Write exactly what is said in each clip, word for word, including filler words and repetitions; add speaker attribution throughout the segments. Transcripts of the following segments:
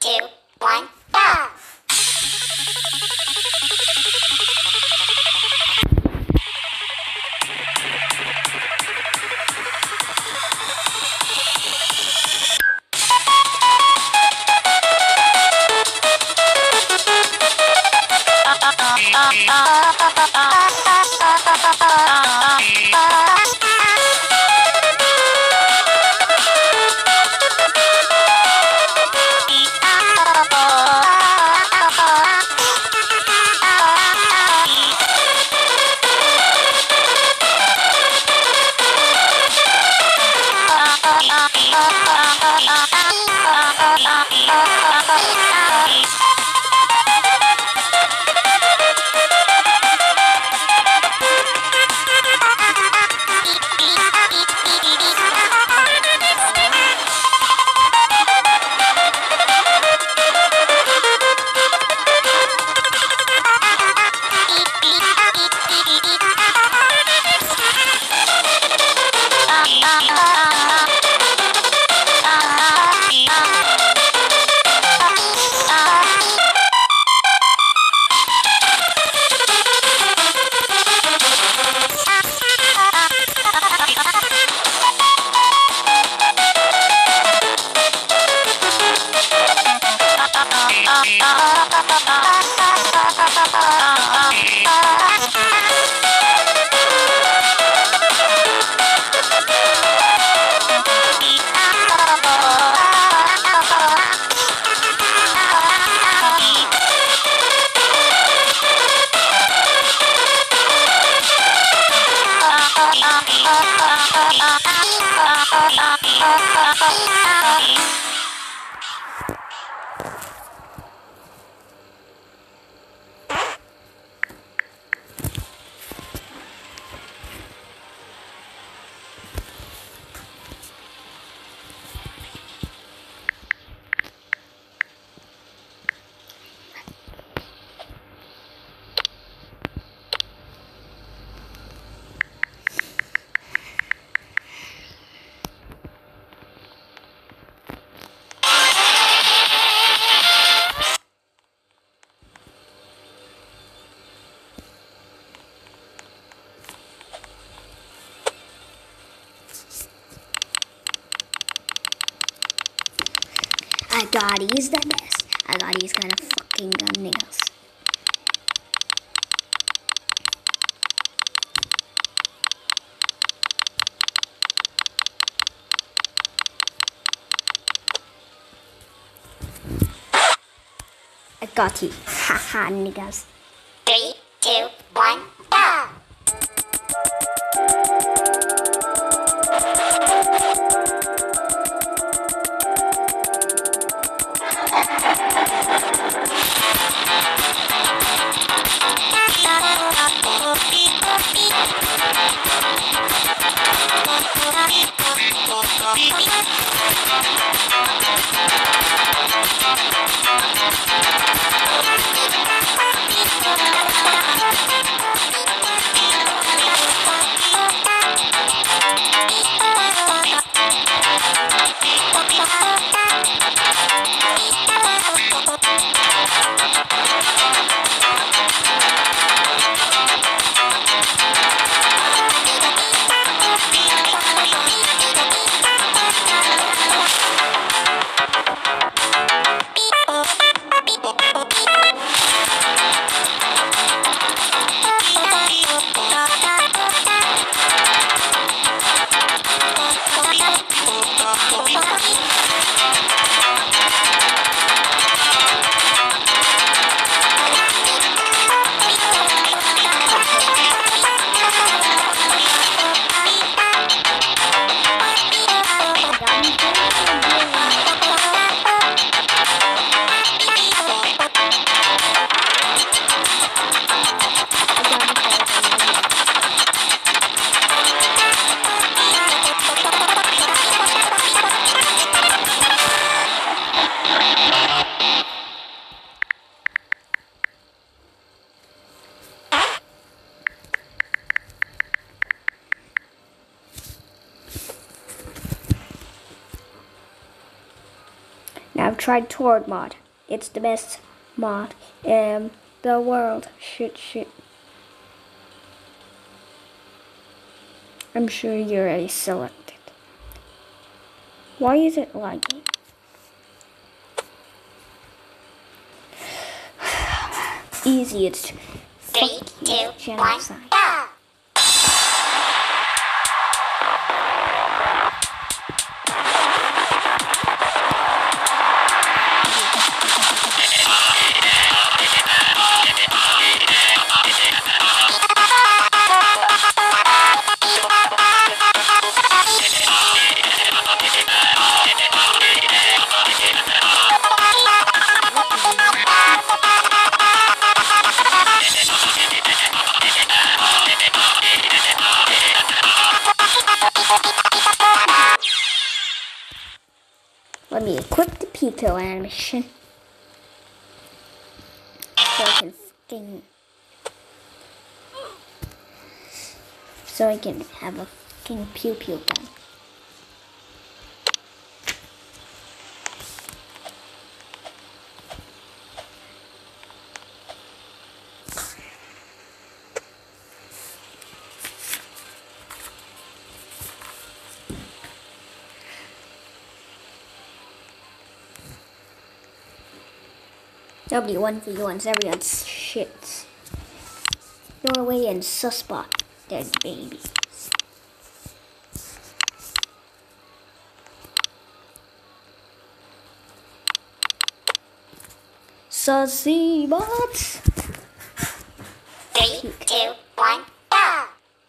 Speaker 1: two, one, go! I gotta use the best. I gotta use kind of fucking gun nails. I got you. Haha, niggas. Three, two, one, go! Beep, beep, beep. I've tried Tord mod. It's the best mod in the world. Shit, shit. I'm sure you already selected. Why is it lagging? Easy, it's
Speaker 2: Three, two, one,
Speaker 1: genocide.
Speaker 2: go!
Speaker 1: Let me equip the Pico animation. So I can fucking... So I can have a fucking pew pew gun. W one v ones, everyone's shits. Norway and susbot, dead babies. Susbot.
Speaker 2: Three, two, one, go!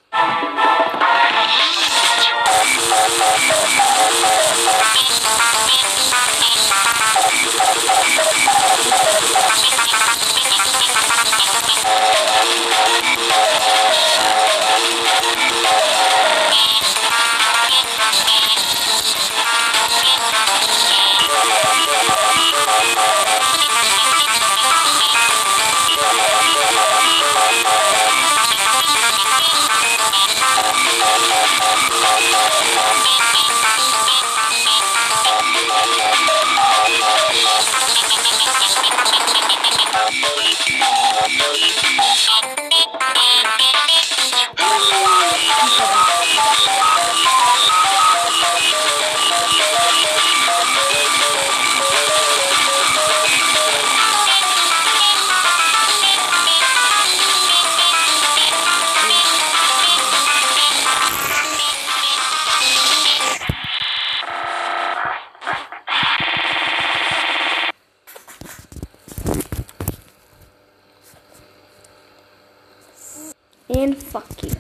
Speaker 1: And fuck you.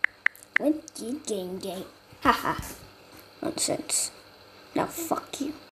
Speaker 1: What you game game? Haha. Nonsense. Now fuck you.